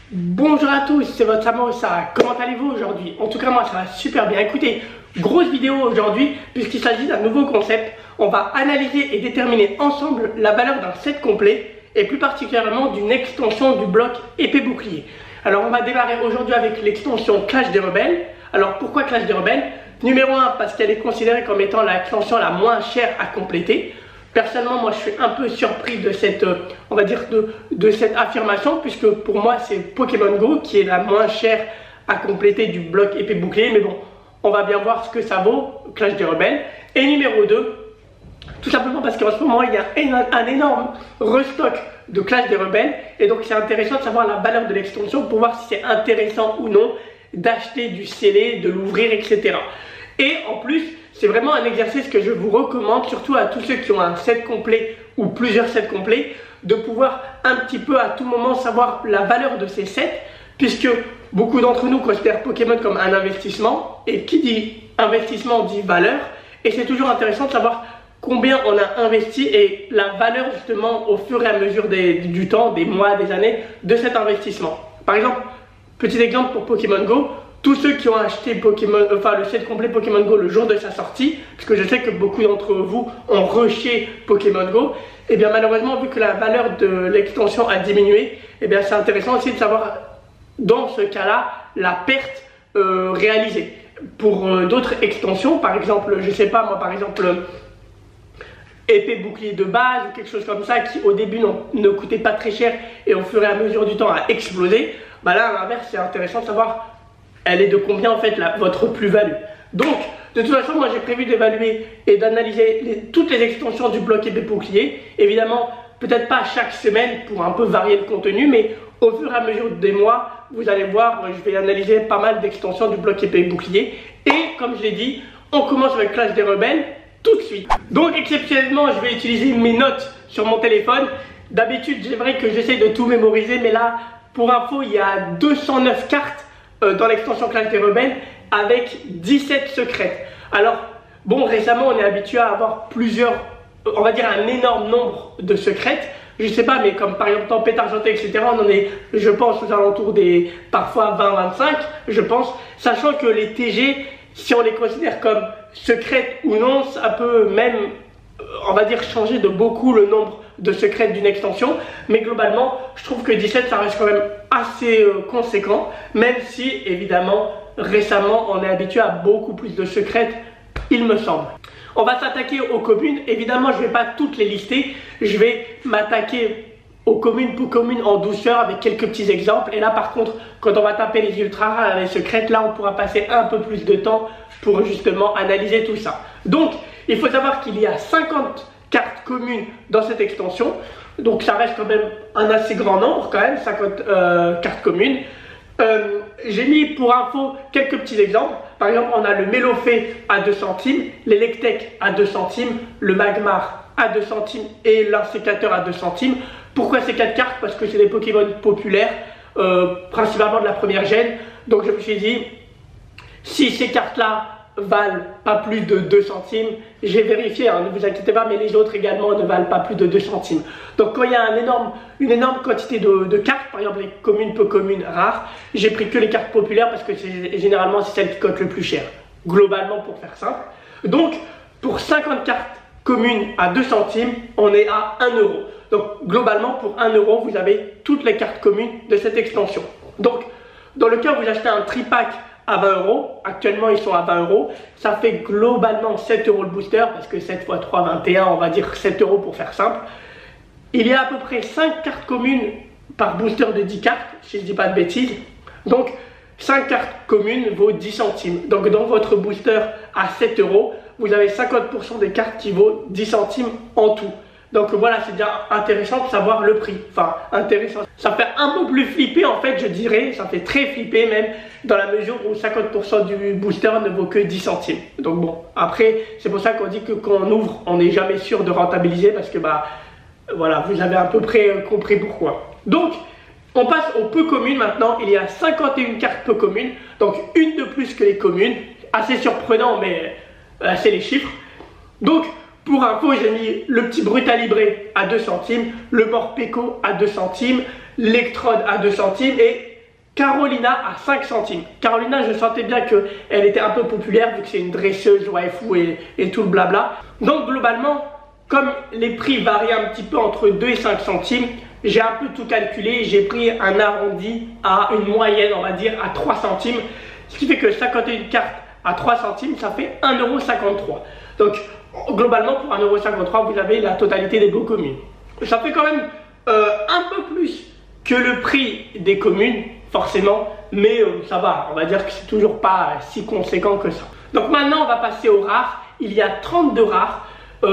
Bonjour à tous, c'est votre Samosa. Comment allez-vous aujourd'hui? En tout cas moi ça va super bien. Écoutez, grosse vidéo aujourd'hui puisqu'il s'agit d'un nouveau concept. On va analyser et déterminer ensemble la valeur d'un set complet et plus particulièrement d'une extension du bloc épée bouclier. Alors on va démarrer aujourd'hui avec l'extension Clash des Rebelles. Alors pourquoi Clash des Rebelles? Numéro 1 parce qu'elle est considérée comme étant l'extension la moins chère à compléter. Personnellement, moi, je suis un peu surpris de cette, on va dire, de cette affirmation, puisque pour moi, c'est Pokémon Go qui est la moins chère à compléter du bloc épée bouclier. Mais bon, on va bien voir ce que ça vaut, Clash des Rebelles. Et numéro 2, tout simplement parce qu'en ce moment, il y a un énorme restock de Clash des Rebelles. Et donc, c'est intéressant de savoir la valeur de l'extension pour voir si c'est intéressant ou non d'acheter du scellé, de l'ouvrir, etc. Et en plus, c'est vraiment un exercice que je vous recommande, surtout à tous ceux qui ont un set complet ou plusieurs sets complets, de pouvoir un petit peu à tout moment savoir la valeur de ces sets, puisque beaucoup d'entre nous considèrent Pokémon comme un investissement, et qui dit investissement dit valeur, et c'est toujours intéressant de savoir combien on a investi et la valeur justement au fur et à mesure du temps, des mois, des années, de cet investissement. Par exemple, petit exemple pour Pokémon Go, tous ceux qui ont acheté le set complet Pokémon Go le jour de sa sortie, parce que je sais que beaucoup d'entre vous ont rushé Pokémon Go, et bien malheureusement vu que la valeur de l'extension a diminué, et bien c'est intéressant aussi de savoir dans ce cas-là la perte réalisée. Pour d'autres extensions, par exemple, je sais pas moi, par exemple épée bouclier de base ou quelque chose comme ça qui au début ne coûtait pas très cher et au fur et à mesure du temps a explosé, bah là à l'inverse c'est intéressant de savoir elle est de combien en fait votre plus-value. Donc, de toute façon, moi j'ai prévu d'évaluer et d'analyser toutes les extensions du bloc épée bouclier. Évidemment, peut-être pas chaque semaine pour un peu varier le contenu, mais au fur et à mesure des mois, vous allez voir, je vais analyser pas mal d'extensions du bloc épée bouclier. Et comme je l'ai dit, on commence avec Clash des Rebelles tout de suite. Donc, exceptionnellement, je vais utiliser mes notes sur mon téléphone. D'habitude, j'aimerais que j'essaie de tout mémoriser, mais là, pour info, il y a 209 cartes dans l'extension Clash des Rebelles avec 17 secrètes. Alors bon, récemment on est habitué à avoir plusieurs, on va dire un énorme nombre de secrètes, je sais pas, mais comme par exemple Tempête Argentée, etc. on en est, je pense, aux alentours des parfois 20-25, je pense, sachant que les TG, si on les considère comme secrètes ou non, ça peut même, on va dire, changer de beaucoup le nombre de secrètes d'une extension, mais globalement je trouve que 17 ça reste quand même assez conséquent, même si évidemment récemment on est habitué à beaucoup plus de secrètes, il me semble. On va s'attaquer aux communes. Évidemment je ne vais pas toutes les lister, je vais m'attaquer aux communes pour communes en douceur avec quelques petits exemples, et là par contre quand on va taper les ultra rares, les secrètes, là on pourra passer un peu plus de temps pour justement analyser tout ça. Donc il faut savoir qu'il y a 50 cartes communes dans cette extension, donc ça reste quand même un assez grand nombre quand même, 50 cartes communes. J'ai mis pour info quelques petits exemples. Par exemple on a le Mélofée à 2 centimes, l'Electek à 2 centimes, le Magmar à 2 centimes et l'Insécateur à 2 centimes. Pourquoi ces 4 cartes? Parce que c'est des Pokémon populaires, principalement de la première gêne. Donc je me suis dit, si ces cartes là valent pas plus de 2 centimes, j'ai vérifié, hein, ne vous inquiétez pas, mais les autres également ne valent pas plus de 2 centimes. Donc quand il y a une énorme quantité de cartes, par exemple les communes peu communes rares, j'ai pris que les cartes populaires parce que généralement c'est celles qui coûtent le plus cher, globalement pour faire simple. Donc pour 50 cartes communes à 2 centimes, on est à 1 euro. Donc globalement pour 1 euro, vous avez toutes les cartes communes de cette extension. Donc dans le cas où vous achetez un tripack à 20 euros, actuellement ils sont à 20 euros, ça fait globalement 7 euros le booster, parce que 7 x 3, 21, on va dire 7 euros pour faire simple. Il y a à peu près 5 cartes communes par booster de 10 cartes, si je ne dis pas de bêtises, donc 5 cartes communes vaut 10 centimes. Donc dans votre booster à 7 euros, vous avez 50% des cartes qui vaut 10 centimes en tout. Donc voilà, c'est déjà intéressant de savoir le prix. Enfin, intéressant. Ça fait un peu plus flipper en fait, je dirais. Ça fait très flipper même, dans la mesure où 50% du booster ne vaut que 10 centimes. Donc bon, après, c'est pour ça qu'on dit que quand on ouvre, on n'est jamais sûr de rentabiliser. Parce que bah, voilà, vous avez à peu près compris pourquoi. Donc, on passe aux peu communes maintenant. Il y a 51 cartes peu communes. Donc une de plus que les communes. Assez surprenant, mais c'est les chiffres. Donc, pour info, j'ai mis le petit Brutalibré à 2 centimes, le Morpeko à 2 centimes, l'Ectrode à 2 centimes et Carolina à 5 centimes. Carolina, je sentais bien qu'elle était un peu populaire vu que c'est une dresseuse waifu et tout le blabla. Donc globalement, comme les prix varient un petit peu entre 2 et 5 centimes, j'ai un peu tout calculé. J'ai pris un arrondi à une moyenne, on va dire, à 3 centimes. Ce qui fait que 51 cartes à 3 centimes, ça fait 1,53 €. Donc globalement, pour 1,53 €, vous avez la totalité des baux communes. Ça fait quand même un peu plus que le prix des communes, forcément, mais ça va, on va dire que c'est toujours pas si conséquent que ça. Donc maintenant, on va passer aux rares. Il y a 32 rares.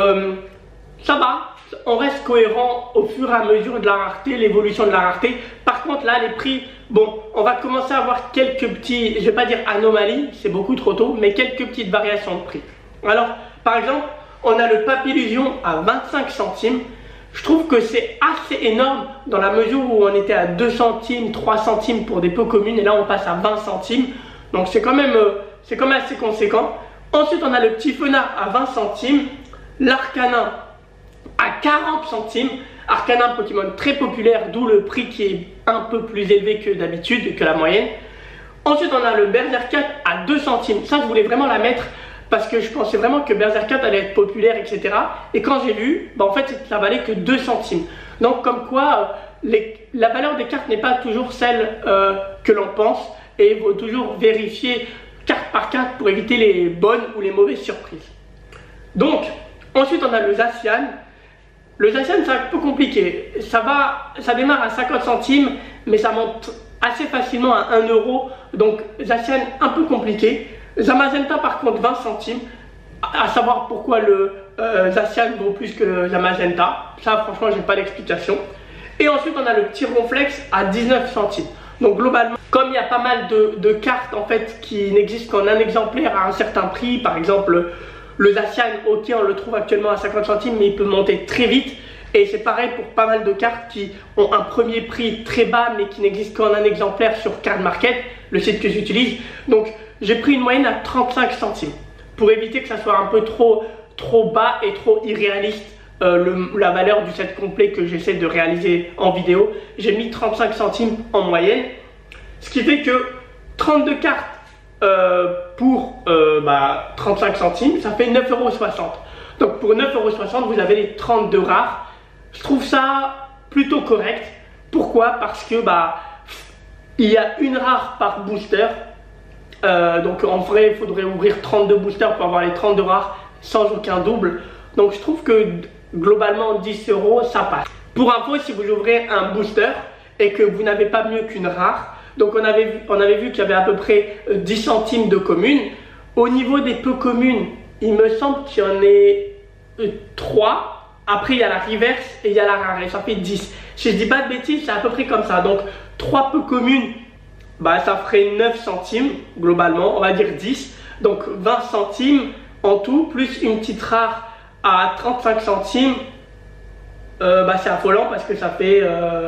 Ça va, on reste cohérent au fur et à mesure de la rareté, l'évolution de la rareté. Par contre, là, les prix, bon, on va commencer à avoir quelques petits, je vais pas dire anomalies, c'est beaucoup trop tôt, mais quelques petites variations de prix. Alors, par exemple, on a le Papillusion à 25 centimes. Je trouve que c'est assez énorme dans la mesure où on était à 2 centimes, 3 centimes pour des pots communes et là on passe à 20 centimes. Donc c'est quand même assez conséquent. Ensuite on a le petit Fenard à 20 centimes, l'Arcanin à 40 centimes. Arcanin, Pokémon très populaire, d'où le prix qui est un peu plus élevé que d'habitude, que la moyenne. Ensuite on a le Berserker à 2 centimes. Ça je voulais vraiment la mettre parce que je pensais vraiment que Berserker allait être populaire, etc. Et quand j'ai vu, bah en fait ça valait que 2 centimes. Donc comme quoi, la valeur des cartes n'est pas toujours celle que l'on pense. Et il faut toujours vérifier carte par carte pour éviter les bonnes ou les mauvaises surprises. Donc, ensuite on a le Zacian. Le Zacian c'est un peu compliqué. Ça démarre à 50 centimes, mais ça monte assez facilement à 1 €. Donc Zacian un peu compliqué. Zamazenta par contre 20 centimes, à savoir pourquoi le Zacian vaut plus que le Zamazenta, ça franchement j'ai pas d'explication. Et ensuite on a le petit Ronflex à 19 centimes. Donc globalement, comme il y a pas mal de cartes en fait qui n'existent qu'en un exemplaire à un certain prix, par exemple le Zacian, ok on le trouve actuellement à 50 centimes mais il peut monter très vite. Et c'est pareil pour pas mal de cartes qui ont un premier prix très bas mais qui n'existent qu'en un exemplaire sur Card Market, le site que j'utilise. Donc j'ai pris une moyenne à 35 centimes pour éviter que ça soit un peu trop bas et trop irréaliste la valeur du set complet que j'essaie de réaliser en vidéo. J'ai mis 35 centimes en moyenne, ce qui fait que 32 cartes pour 35 centimes, ça fait 9,60 €. Donc pour 9,60 €, vous avez les 32 rares. Je trouve ça plutôt correct. Pourquoi? Parce que il y a une rare par booster. Donc en vrai, il faudrait ouvrir 32 boosters pour avoir les 32 rares sans aucun double. Donc je trouve que globalement 10 €, ça passe. Pour info, si vous ouvrez un booster et que vous n'avez pas mieux qu'une rare, donc on avait vu qu'il y avait à peu près 10 centimes de communes. Au niveau des peu communes, il me semble qu'il y en ait 3. Après il y a la reverse et il y a la rare et ça fait 10. Si je dis pas de bêtises, c'est à peu près comme ça. Donc 3 peu communes, ça ferait 9 centimes globalement, on va dire 10. Donc 20 centimes en tout, plus une petite rare à 35 centimes. C'est affolant parce que ça fait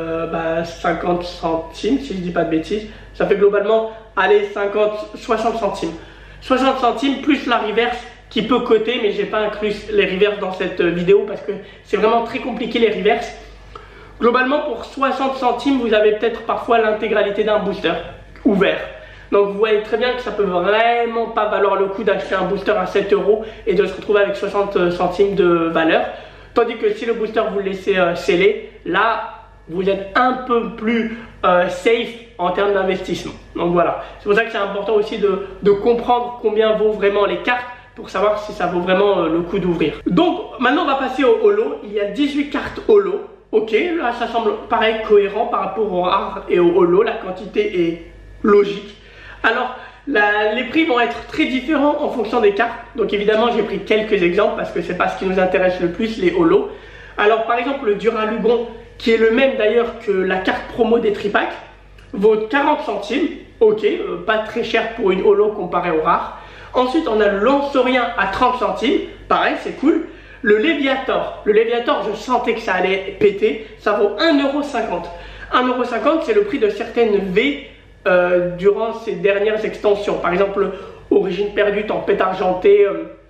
50 centimes si je dis pas de bêtises. Ça fait globalement, allez, 60 centimes. 60 centimes plus la reverse qui peut coter, mais j'ai pas inclus les reverses dans cette vidéo parce que c'est vraiment très compliqué les reverses. Globalement pour 60 centimes, vous avez peut-être parfois l'intégralité d'un booster ouvert. Donc vous voyez très bien que ça peut vraiment pas valoir le coup d'acheter un booster à 7 € et de se retrouver avec 60 centimes de valeur. Tandis que si le booster vous le laissez sceller, là vous êtes un peu plus safe en termes d'investissement. Donc voilà, c'est pour ça que c'est important aussi de comprendre combien vaut vraiment les cartes pour savoir si ça vaut vraiment le coup d'ouvrir. Donc maintenant on va passer au holo. Il y a 18 cartes holo. Ok, là ça semble pareil cohérent par rapport au rare et au holo, la quantité est logique. Alors les prix vont être très différents en fonction des cartes. Donc évidemment j'ai pris quelques exemples parce que c'est pas ce qui nous intéresse le plus, les holos. Alors par exemple le Duralugon, qui est le même d'ailleurs que la carte promo des tripacks, vaut 40 centimes. Ok, pas très cher pour une holo comparé au rare. Ensuite on a le Lanceurien à 30 centimes, pareil c'est cool. Le Léviator, je sentais que ça allait péter, ça vaut 1,50 €. 1,50 € c'est le prix de certaines V durant ces dernières extensions. Par exemple, Origine perdue, Tempête argentée,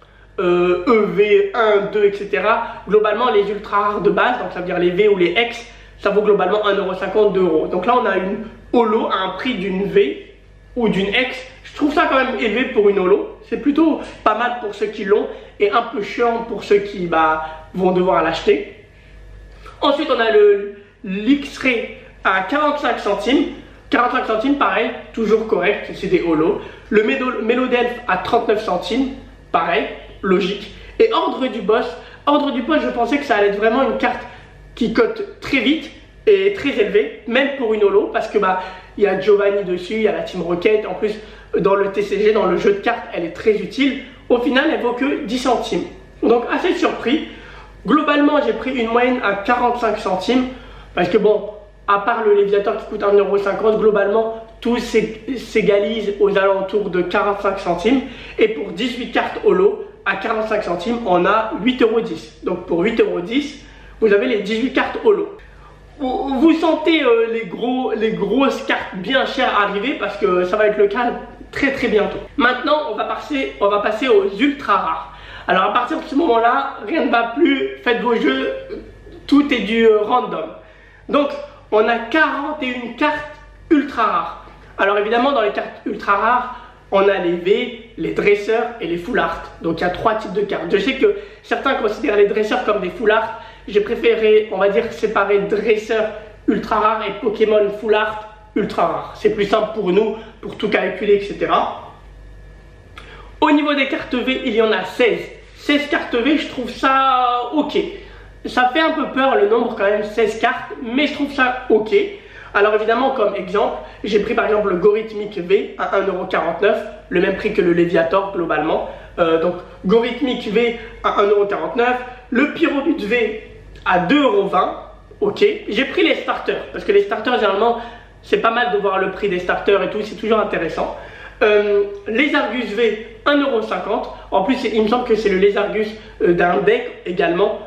EV 1, 2, etc. Globalement, les ultra rares de base, donc ça veut dire les V ou les X, ça vaut globalement 1,50 €, 2 €. Donc là, on a une holo à un prix d'une V ou d'une X. Je trouve ça quand même élevé pour une holo. C'est plutôt pas mal pour ceux qui l'ont et un peu chiant pour ceux qui vont devoir l'acheter. Ensuite, on a le l'X-Ray à 45 centimes. 45 centimes, pareil, toujours correct, c'est des holos. Le Melodelph à 39 centimes, pareil, logique. Et Ordre du Boss, je pensais que ça allait être vraiment une carte qui cote très vite et très élevée, même pour une holo, parce que il y a Giovanni dessus, il y a la Team Rocket. En plus, dans le TCG, dans le jeu de cartes, elle est très utile. Au final, elle vaut que 10 centimes. Donc, assez surpris. Globalement, j'ai pris une moyenne à 45 centimes, parce que bon, à part le Léviator qui coûte 1,50 €, globalement, tout s'égalise aux alentours de 45 centimes. Et pour 18 cartes holo, à 45 centimes, on a 8,10 €. Donc pour 8,10 €, vous avez les 18 cartes holo. Vous sentez les grosses cartes bien chères arriver parce que ça va être le cas très bientôt. Maintenant, on va passer aux ultra rares. Alors à partir de ce moment-là, rien ne va plus, faites vos jeux, tout est du random. Donc, on a 41 cartes ultra rares. Alors évidemment, dans les cartes ultra rares, on a les V, les dresseurs et les full art. Donc il y a 3 types de cartes. Je sais que certains considèrent les dresseurs comme des full art. J'ai préféré, on va dire, séparer dresseurs ultra rares et Pokémon full art ultra rares. C'est plus simple pour nous, pour tout calculer, etc. Au niveau des cartes V, il y en a 16. 16 cartes V, je trouve ça ok. Ça fait un peu peur le nombre quand même, 16 cartes, mais je trouve ça ok. Alors évidemment, comme exemple, j'ai pris par exemple le Gorithmic V à 1,49 €, le même prix que le Léviator globalement. Donc Gorithmic V à 1,49 €, le Pyrobut V à 2,20 €, ok. J'ai pris les starters, parce que les starters généralement, c'est pas mal de voir le prix des starters et tout, c'est toujours intéressant. Les Argus V, 1,50 €. En plus, il me semble que c'est le Lézargus d'un deck également,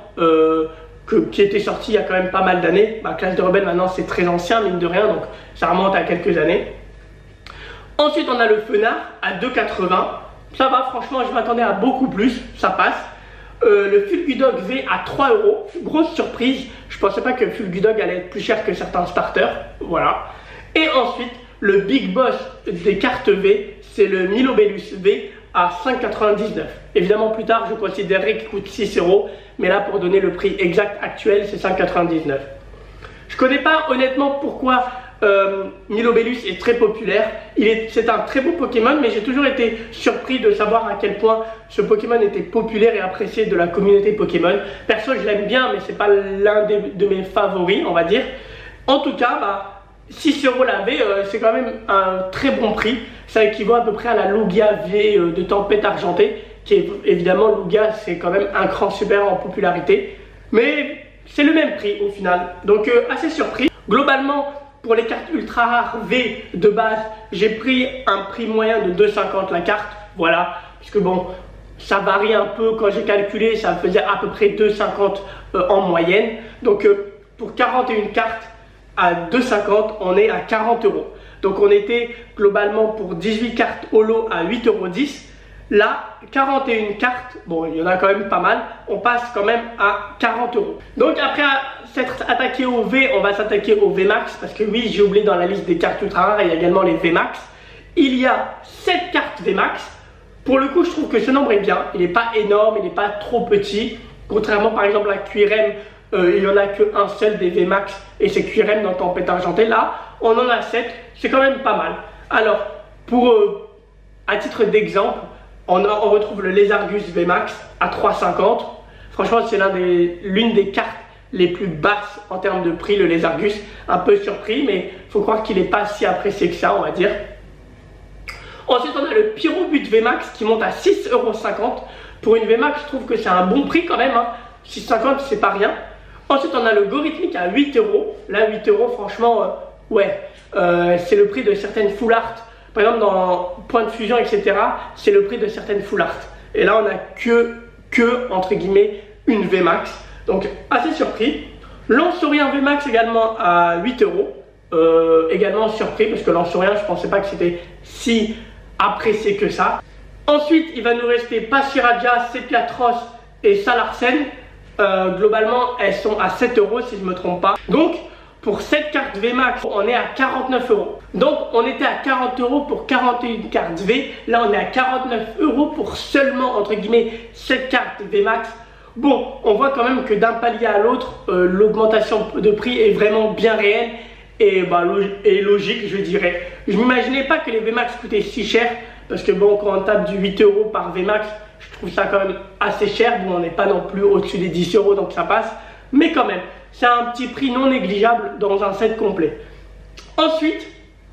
qui était sorti il y a quand même pas mal d'années. Classe de Rebelle maintenant c'est très ancien mine de rien, donc ça remonte à quelques années. Ensuite on a le Fenard à 2,80 €. Ça va, franchement je m'attendais à beaucoup plus, ça passe. Le Fulgudog V à 3 €. Grosse surprise, je pensais pas que Fulgudog allait être plus cher que certains starters. Voilà. Et ensuite le Big Boss des cartes V, c'est le Milobellus V à 5,99 €. Évidemment plus tard je considérerais qu'il coûte 6 €, mais là pour donner le prix exact actuel c'est 5,99 €. Je connais pas honnêtement pourquoi Milobellus est très populaire. C'est un très beau Pokémon, mais j'ai toujours été surpris de savoir à quel point ce Pokémon était populaire et apprécié de la communauté Pokémon. Perso je l'aime bien, mais c'est pas l'un de mes favoris on va dire. En tout cas 6 € la V, c'est quand même un très bon prix. Ça équivaut à peu près à la Lugia V de Tempête Argentée, qui est évidemment, Lugia c'est quand même un cran supérieur en popularité, mais c'est le même prix au final, donc assez surpris. Globalement, pour les cartes ultra rares V de base, j'ai pris un prix moyen de 2,50 € la carte, voilà, puisque bon, ça varie un peu, quand j'ai calculé, ça faisait à peu près 2,50 € en moyenne, donc pour 41 cartes, à 2,50 €, on est à 40 €. Donc on était globalement pour 18 cartes holo à 8,10 €. Là, 41 cartes, bon il y en a quand même pas mal, on passe quand même à 40 €. Donc après s'être attaqué au V, on va s'attaquer au VMAX, parce que oui, j'ai oublié dans la liste des cartes ultra rares, il y a également les VMAX. Il y a 7 cartes VMAX. Pour le coup, je trouve que ce nombre est bien, il n'est pas énorme, il n'est pas trop petit, contrairement par exemple à QRM. Il n'y en a qu'un seul des VMAX et c'est QRM dans Tempête Argentée. Là, on en a 7, c'est quand même pas mal. Alors, à titre d'exemple, on retrouve le Lézargus VMAX à 3,50 €. Franchement, c'est l'une des cartes les plus basses en termes de prix, le Lézargus. Un peu surpris, mais il faut croire qu'il n'est pas si apprécié que ça, on va dire. Ensuite, on a le Pyrobut VMAX qui monte à 6,50 €. Pour une VMAX, je trouve que c'est un bon prix quand même. 6,50 €, c'est pas rien. Ensuite, on a le Gorithmic à 8 €. Là, 8 €, franchement, ouais, c'est le prix de certaines full art. Par exemple, dans Point de Fusion, etc., c'est le prix de certaines full art. Et là, on a que entre guillemets, une VMAX. Donc, assez surpris. Lanceurien VMAX également à 8 €. Également surpris, parce que Lanceurien, je pensais pas que c'était si apprécié que ça. Ensuite, il va nous rester Pachiradia, Sepiatros et Salarsen. Globalement, elles sont à 7 € si je ne me trompe pas. Donc, Pour cette carte VMAX, on est à 49 euros. Donc on était à 40 euros pour 41 cartes V. Là on est à 49 euros pour seulement entre guillemets cette carte VMAX. Bon, on voit quand même que d'un palier à l'autre, l'augmentation de prix est vraiment bien réelle et logique, je dirais. Je m'imaginais pas que les VMAX coûtaient si cher parce que bon, quand on tape du 8 euros par VMAX, je trouve ça quand même assez cher. Bon, on n'est pas non plus au-dessus des 10 euros, donc ça passe. Mais quand même, c'est un petit prix non négligeable dans un set complet. Ensuite,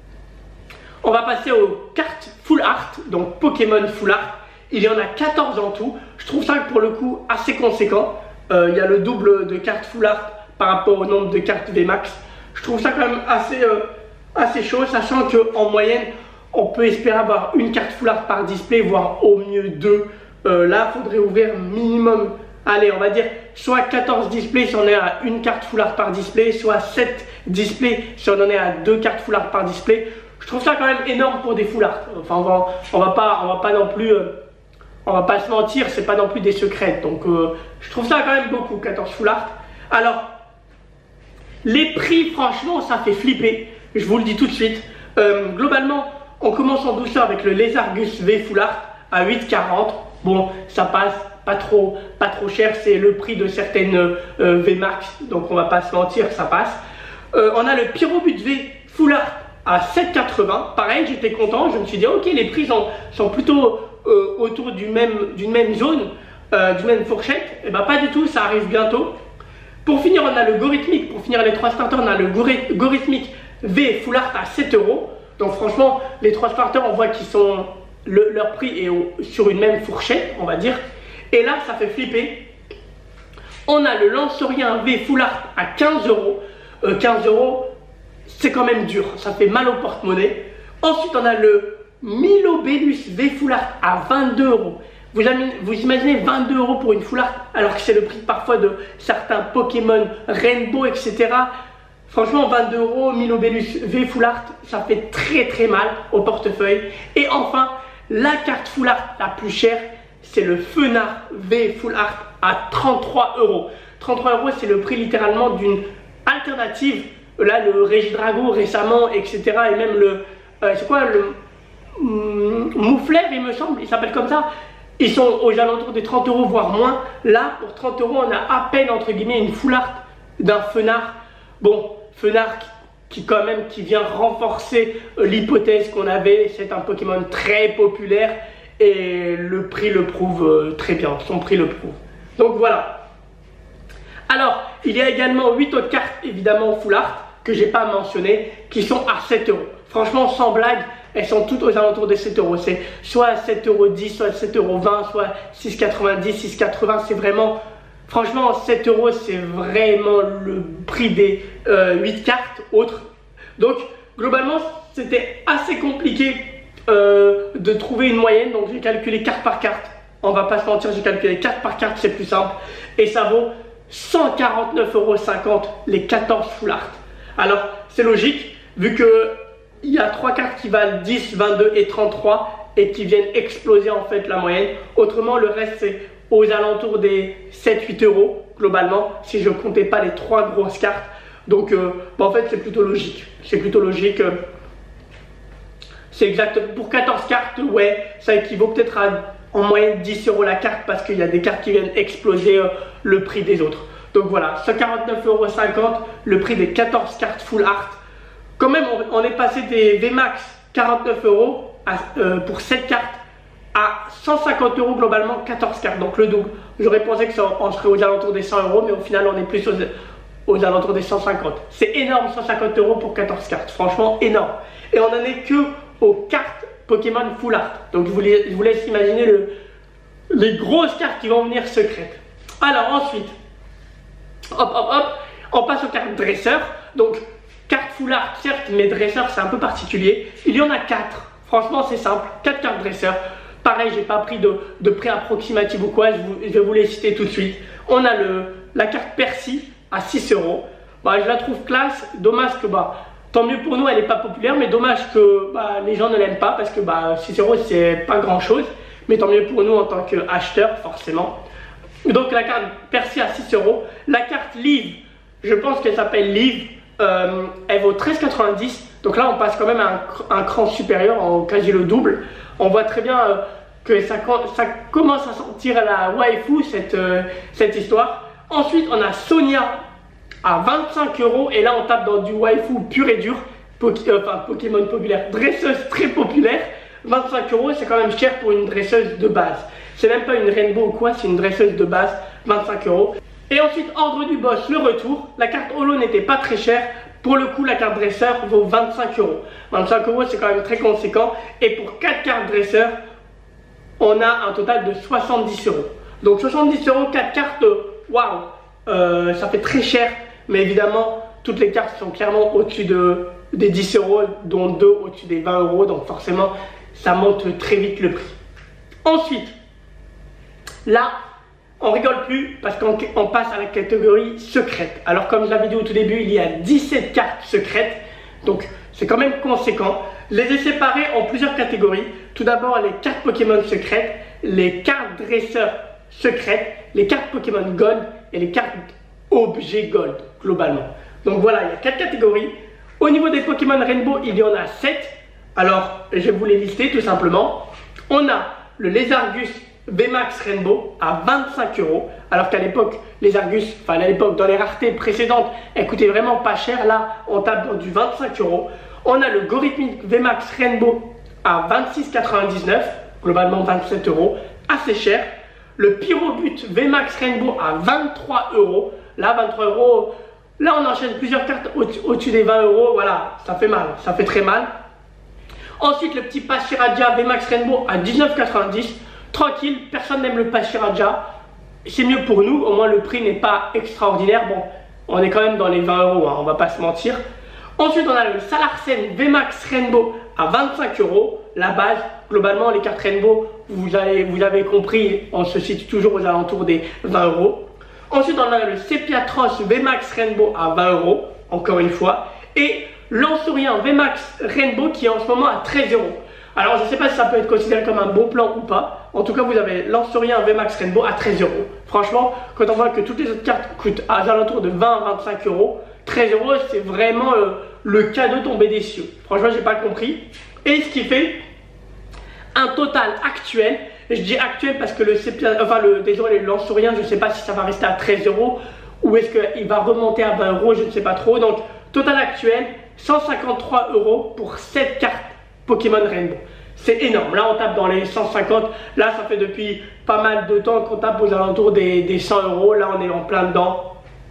on va passer aux cartes Full Art, donc Pokémon Full Art. Il y en a 14 en tout. Je trouve ça pour le coup assez conséquent. Il y a le double de cartes Full Art par rapport au nombre de cartes VMAX. Je trouve ça quand même assez chaud, sachant qu'en moyenne, on peut espérer avoir une carte Full Art par display, voire au mieux 2. Là, il faudrait ouvrir minimum, allez, on va dire, soit 14 displays si on est à une carte Full Art par display, soit 7 displays si on en est à 2 cartes Full Art par display. Je trouve ça quand même énorme pour des Full Art. Enfin, on va pas non plus... on va pas se mentir, c'est pas non plus des secrets. Donc je trouve ça quand même beaucoup, 14 Full Art. Alors, les prix, franchement, ça fait flipper. Je vous le dis tout de suite. Globalement, on commence en douceur avec le Lézargus V Full Art à 8,40. Bon, ça passe, pas trop cher. C'est le prix de certaines VMAX. Donc on va pas se mentir, ça passe. On a le Pyrobut V Full Art à 7,80. Pareil, j'étais content. Je me suis dit, ok, les prix sont plutôt... autour d'une même zone, d'une même fourchette. Et bah pas du tout, ça arrive bientôt. Pour finir, on a le Gorithmic. Pour finir les 3 starters, on a le Gorithmic V Full Art à 7 euros. Donc franchement, les 3 starters, on voit qu'ils sont leur prix est sur une même fourchette, on va dire. Et là, ça fait flipper. On a le Lancerien V Full Art à 15 euros. 15 euros, c'est quand même dur. Ça fait mal au porte-monnaie. Ensuite, on a le Milobellus V Full Art à 22 euros. Vous imaginez 22 euros pour une Full Art alors que c'est le prix parfois de certains Pokémon Rainbow, etc. Franchement, 22 euros, Milobellus V Full Art, ça fait très mal au portefeuille. Et enfin, la carte Full Art la plus chère, c'est le Fenard V Full Art à 33 euros. 33 euros, c'est le prix littéralement d'une alternative. Là, le Régidrago récemment, etc. Et même le... c'est quoi le... Moufleur, il me semble, il s'appelle comme ça. Ils sont aux alentours des 30 euros, voire moins. Là, pour 30 euros, on a à peine, entre guillemets, une Full Art d'un Fenard. Bon, Fenard qui vient renforcer l'hypothèse qu'on avait. C'est un Pokémon très populaire et le prix le prouve très bien. Son prix le prouve. Donc voilà. Alors, il y a également 8 autres cartes, évidemment, Full Art, que j'ai pas mentionné, qui sont à 7 euros. Franchement, sans blague, elles sont toutes aux alentours de 7 euros. C'est soit 7,10 euros, soit 7,20 euros, soit 6,90, 6,80. C'est vraiment, franchement, 7 euros, c'est vraiment le prix des 8 cartes autres. Donc, globalement, c'était assez compliqué de trouver une moyenne. Donc, j'ai calculé carte par carte. On va pas se mentir, j'ai calculé carte par carte, c'est plus simple. Et ça vaut 149,50 euros les 14 Full Art. Alors, c'est logique, vu que il y a 3 cartes qui valent 10, 22 et 33 et qui viennent exploser en fait la moyenne. Autrement, le reste c'est aux alentours des 7-8 euros globalement, si je ne comptais pas les 3 grosses cartes. Donc en fait c'est plutôt logique. C'est plutôt logique. C'est exact. Pour 14 cartes, ouais, ça équivaut peut-être à en moyenne 10 euros la carte parce qu'il y a des cartes qui viennent exploser le prix des autres. Donc voilà, 149,50 euros le prix des 14 cartes Full Art. Quand même, on est passé des VMAX 49 euros pour 7 cartes à 150 euros globalement, 14 cartes, donc le double. J'aurais pensé que ça en serait aux alentours des 100 euros, mais au final, on est plus aux alentours des 150. C'est énorme, 150 euros pour 14 cartes, franchement énorme. Et on n'en est que aux cartes Pokémon Full Art. Donc je vous laisse imaginer les grosses cartes qui vont venir secrètes. Alors ensuite, on passe aux cartes dresseurs. Donc, carte Full Art, certes, mais dresseur, c'est un peu particulier. Il y en a 4. Franchement, c'est simple. 4 cartes dresseurs. Pareil, j'ai pas pris de prix approximatif ou quoi. Je vais vous les citer tout de suite. On a la carte Percy à 6 euros. Je la trouve classe. Dommage que, tant mieux pour nous, elle n'est pas populaire. Mais dommage que les gens ne l'aiment pas parce que 6 euros, c'est pas grand chose. Mais tant mieux pour nous en tant qu'acheteurs, forcément. Donc, la carte Percy à 6 euros. La carte Liv, je pense qu'elle s'appelle Liv. elle vaut 13,90. Donc là, on passe quand même à un cran supérieur, en quasi le double. On voit très bien que ça commence à sentir la waifu, cette histoire. Ensuite, on a Sonia à 25 €. Et là, on tape dans du waifu pur et dur. Pokémon populaire, dresseuse très populaire. 25 €, c'est quand même cher pour une dresseuse de base. C'est même pas une rainbow ou quoi, c'est une dresseuse de base, 25 €. Et ensuite, ordre du boss, le retour. La carte holo n'était pas très chère. Pour le coup, la carte dresseur vaut 25 €. 25 €, c'est quand même très conséquent. Et pour 4 cartes dresseur, on a un total de 70 €. Donc 70 €, 4 cartes, waouh, ça fait très cher. Mais évidemment, toutes les cartes sont clairement au-dessus des 10 €, dont 2 au-dessus des 20 €. Donc forcément, ça monte très vite le prix. Ensuite, là, on rigole plus parce qu'on passe à la catégorie secrète. Alors comme je l'avais dit au tout début, il y a 17 cartes secrètes. Donc c'est quand même conséquent. Je les ai séparées en plusieurs catégories. Tout d'abord les cartes Pokémon secrètes, les cartes dresseurs secrètes, les cartes Pokémon Gold et les cartes objets Gold globalement. Donc voilà, il y a 4 catégories. Au niveau des Pokémon Rainbow, il y en a 7. Alors je vais vous les lister tout simplement. On a le Lézargus VMAX Rainbow à 25 €, alors qu'à l'époque, les Argus, enfin à l'époque, dans les raretés précédentes, elles coûtaient vraiment pas cher. Là, on tape dans du 25 €. On a le Gorithmic VMAX Rainbow à 26,99 €, globalement 27 €, assez cher. Le Pyrobut VMAX Rainbow à 23 €. Là, 23 €, là on enchaîne plusieurs cartes au-dessus des 20 €, voilà, ça fait mal, ça fait très mal. Ensuite, le petit Pachiraja VMAX Rainbow à 19,90 €. Tranquille, personne n'aime le Pachiraja. C'est mieux pour nous, au moins le prix n'est pas extraordinaire. Bon, on est quand même dans les 20 €, hein, on va pas se mentir. Ensuite, on a le Salarsen VMAX Rainbow à 25 €. La base, globalement, les cartes Rainbow, vous avez compris, on se situe toujours aux alentours des 20 €. Ensuite, on a le Sepiatros VMAX Rainbow à 20 €, encore une fois. Et Lanceurien VMAX Rainbow qui est en ce moment à 13 €. Alors je ne sais pas si ça peut être considéré comme un bon plan ou pas. En tout cas, vous avez Lanceurien VMAX Rainbow à 13 €. Franchement, quand on voit que toutes les autres cartes coûtent à alentours de 20 à 25 €, 13 € c'est vraiment le cadeau tombé des cieux. Franchement, j'ai pas compris. Et ce qui fait un total actuel, et je dis actuel parce que le Lanceurien, je ne sais pas si ça va rester à 13 € ou est-ce qu'il va remonter à 20 €, je ne sais pas trop. Donc total actuel, 153 € pour 7 cartes Pokémon Rainbow. C'est énorme. Là, on tape dans les 150. Là, ça fait depuis pas mal de temps qu'on tape aux alentours des 100 €. Là, on est en plein dedans.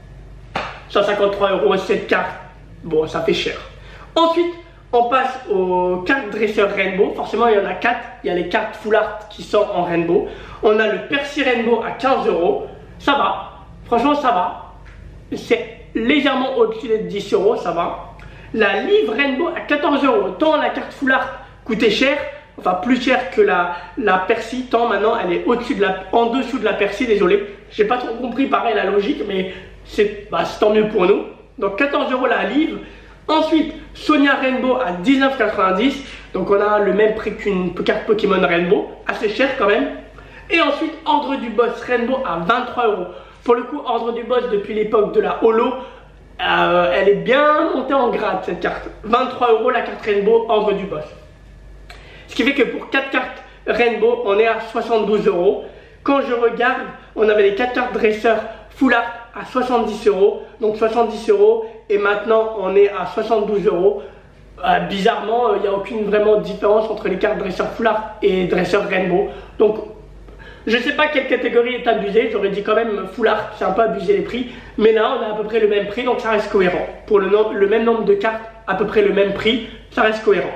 153 €, 7 cartes. Bon, ça fait cher. Ensuite, on passe aux cartes dresseurs Rainbow. Forcément, il y en a 4. Il y a les cartes Full Art qui sont en Rainbow. On a le Percy Rainbow à 15 €. Ça va. Franchement, ça va. C'est légèrement au-dessus des 10 €. Ça va. La Livre Rainbow à 14 €. Tant la carte Full Art coûtait cher, enfin plus cher que la Percy, tant maintenant elle est en dessous de la Percy, désolé. J'ai pas trop compris pareil la logique, mais c'est tant mieux pour nous. Donc 14 € la Livre. Ensuite, Sonia Rainbow à 19,90 €. Donc on a le même prix qu'une carte Pokémon Rainbow, assez cher quand même. Et ensuite, Ordre du Boss Rainbow à 23 €. Pour le coup, Ordre du Boss depuis l'époque de la Holo, elle est bien montée en grade cette carte. 23 € la carte Rainbow, Ordre du Boss. Ce qui fait que pour 4 cartes Rainbow, on est à 72 €. Quand je regarde, on avait les 4 cartes dresseurs Full Art à 70 €. Donc 70 € et maintenant on est à 72 €. Bizarrement, il n'y a aucune vraiment différence entre les cartes dresseurs Full Art et dresseurs Rainbow. Donc je ne sais pas quelle catégorie est abusée, j'aurais dit quand même Full Art, c'est un peu abusé les prix. Mais là, on a à peu près le même prix, donc ça reste cohérent. Pour le même nombre de cartes, à peu près le même prix, ça reste cohérent.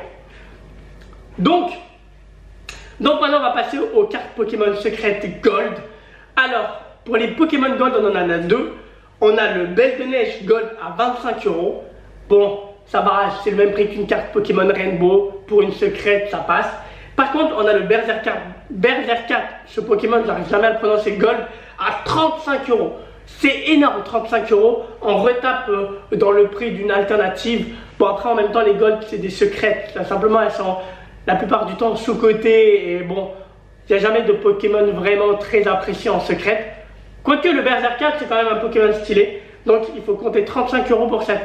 Donc maintenant, on va passer aux cartes Pokémon secrètes Gold. Alors, pour les Pokémon Gold, on en a 2. On a le Belle de Neige Gold à 25 €. Bon, ça va, c'est le même prix qu'une carte Pokémon Rainbow. Pour une secrète, ça passe. Par contre, on a le Berserkat, ce Pokémon, j'arrive jamais à le prononcer, Gold, à 35 €. C'est énorme, 35 €. On retape dans le prix d'une alternative. Bon, après, en même temps, les Gold, c'est des secrètes. Là, simplement, elles sont la plupart du temps sous-cotées. Et bon, il n'y a jamais de Pokémon vraiment très apprécié en secrète. Quoique le Berserkat, c'est quand même un Pokémon stylé. Donc, il faut compter 35 € pour cette carte.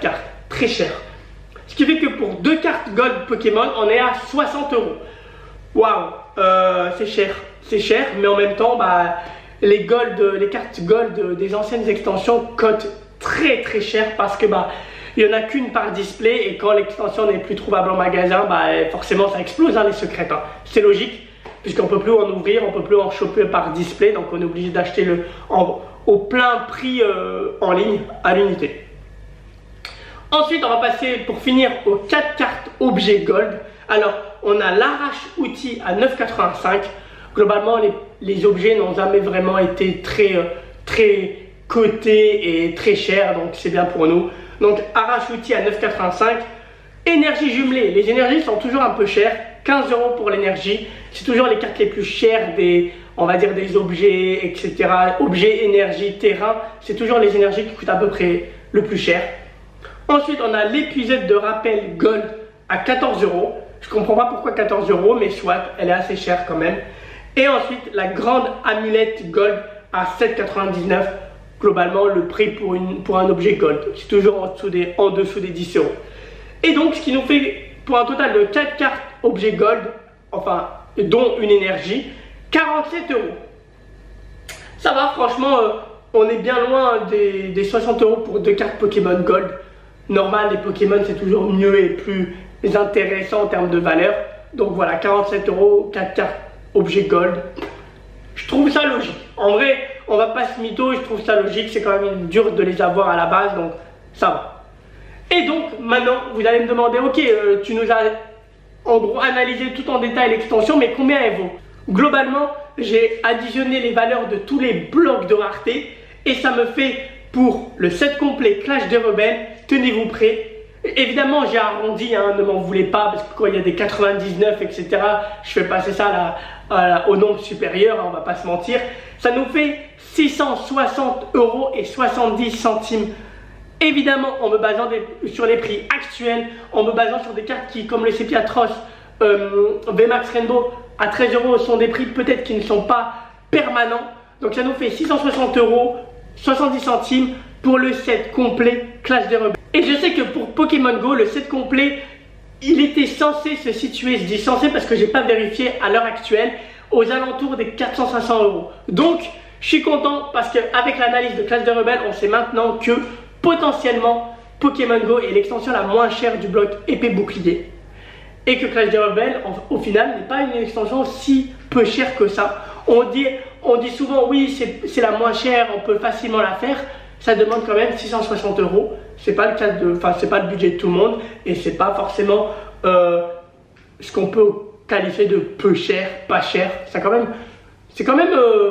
très cher. Ce qui fait que pour 2 cartes gold Pokémon, on est à 60 €. Waouh, c'est cher, mais en même temps, bah, les cartes gold des anciennes extensions cotent très cher parce que bah, il n'y en a qu'une par display et quand l'extension n'est plus trouvable en magasin, bah, forcément ça explose hein, les secrets. Hein. C'est logique, puisqu'on ne peut plus en ouvrir, on ne peut plus en choper par display, donc on est obligé d'acheter au plein prix en ligne à l'unité. Ensuite, on va passer pour finir aux 4 cartes objets gold. Alors, on a l'arrache-outil à 9,85 €. Globalement, les objets n'ont jamais vraiment été très cotés et très chers, donc c'est bien pour nous. Donc, arrache-outil à 9,85 €. Énergie jumelée, les énergies sont toujours un peu chères. 15 € pour l'énergie. C'est toujours les cartes les plus chères on va dire des objets, etc. Objets, énergie, terrain. C'est toujours les énergies qui coûtent à peu près le plus cher. Ensuite, on a l'épuisette de rappel gold à 14 €. Je comprends pas pourquoi 14 €, mais soit, elle est assez chère quand même. Et ensuite, la grande amulette gold à 7,99 €. Globalement, le prix pour un objet gold. C'est toujours en dessous des 10 €. Et donc, ce qui nous fait pour un total de 4 cartes objets gold, enfin, dont une énergie, 47 €. Ça va, franchement, on est bien loin des 60 € pour 2 cartes Pokémon gold. Normal, les Pokémon c'est toujours mieux et plus intéressant en termes de valeur. Donc voilà, 47 €, 4 cartes objets gold. Je trouve ça logique. En vrai, on va pas se mytho, je trouve ça logique. C'est quand même dur de les avoir à la base, donc ça va. Et donc maintenant, vous allez me demander, ok, tu nous as en gros analysé tout en détail l'extension, mais combien elle vaut? Globalement, j'ai additionné les valeurs de tous les blocs de rareté et ça me fait pour le set complet Clash des Rebelles, tenez-vous prêts. Évidemment, j'ai arrondi, hein, ne m'en voulez pas, parce que quand il y a des 99, etc., je fais passer ça au nombre supérieur, hein, on va pas se mentir. Ça nous fait 660 € et 70 centimes. Évidemment, en me basant sur les prix actuels, en me basant sur des cartes qui, comme le Sepiatros, VMAX Rainbow, à 13 € sont des prix peut-être qui ne sont pas permanents. Donc ça nous fait 660 € 70 centimes pour le set complet Clash des Rebelles. Et je sais que pour Pokémon Go, le set complet, il était censé se situer, je dis censé parce que j'ai pas vérifié à l'heure actuelle, aux alentours des 400-500 €. Donc je suis content parce qu'avec l'analyse de Clash des Rebelles, on sait maintenant que potentiellement Pokémon Go est l'extension la moins chère du bloc épée bouclier. Et que Clash des Rebelles, au final, n'est pas une extension si peu chère que ça. On dit souvent, oui, c'est la moins chère, on peut facilement la faire. Ça demande quand même 660 €. C'est pas le cas c'est pas le budget de tout le monde. Et c'est pas forcément ce qu'on peut qualifier de peu cher, pas cher. C'est quand même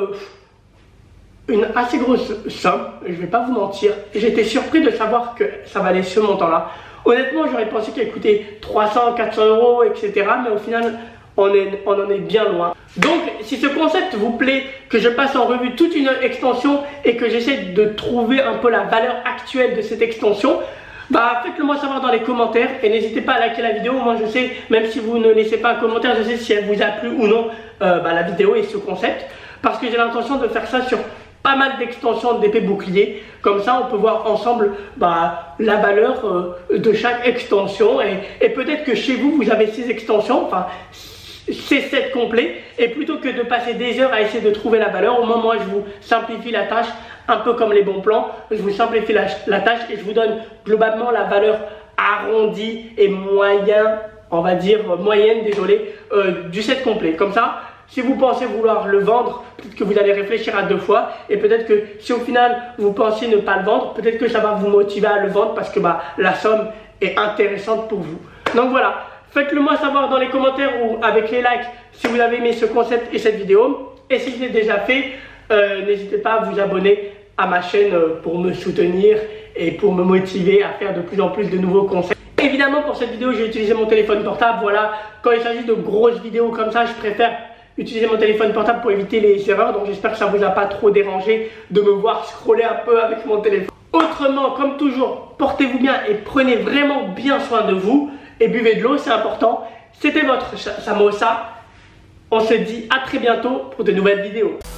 une assez grosse somme, je vais pas vous mentir. J'étais surpris de savoir que ça valait ce montant-là. Honnêtement, j'aurais pensé qu'elle coûtait 300, 400 €, etc. Mais au final, on en est bien loin. Donc, si ce concept vous plaît, que je passe en revue toute une extension et que j'essaie de trouver un peu la valeur actuelle de cette extension, bah faites-le moi savoir dans les commentaires et n'hésitez pas à liker la vidéo. Moi je sais, même si vous ne laissez pas un commentaire, je sais si elle vous a plu ou non la vidéo et ce concept, parce que j'ai l'intention de faire ça sur pas mal d'extensions d'épée bouclier. Comme ça on peut voir ensemble la valeur de chaque extension et peut-être que chez vous vous avez ces extensions, enfin ces sets complets, et plutôt que de passer des heures à essayer de trouver la valeur, au moins moi je vous simplifie la tâche, un peu comme les bons plans. Je vous simplifie la tâche et je vous donne globalement la valeur arrondie et moyenne, on va dire moyenne, désolé, du set complet. Comme ça, si vous pensez vouloir le vendre, peut-être que vous allez réfléchir à 2 fois, et peut-être que si au final vous pensez ne pas le vendre, peut-être que ça va vous motiver à le vendre parce que la somme est intéressante pour vous. Donc voilà, faites-le moi savoir dans les commentaires ou avec les likes si vous avez aimé ce concept et cette vidéo. Et si c'est déjà fait, n'hésitez pas à vous abonner à ma chaîne pour me soutenir et pour me motiver à faire de plus en plus de nouveaux concepts. Évidemment, pour cette vidéo, j'ai utilisé mon téléphone portable. Voilà, quand il s'agit de grosses vidéos comme ça, je préfère utiliser mon téléphone portable pour éviter les erreurs. Donc j'espère que ça vous a pas trop dérangé de me voir scroller un peu avec mon téléphone. Autrement, comme toujours, portez-vous bien et prenez vraiment bien soin de vous. Et buvez de l'eau, c'est important. C'était votre Samosa. On se dit à très bientôt pour de nouvelles vidéos.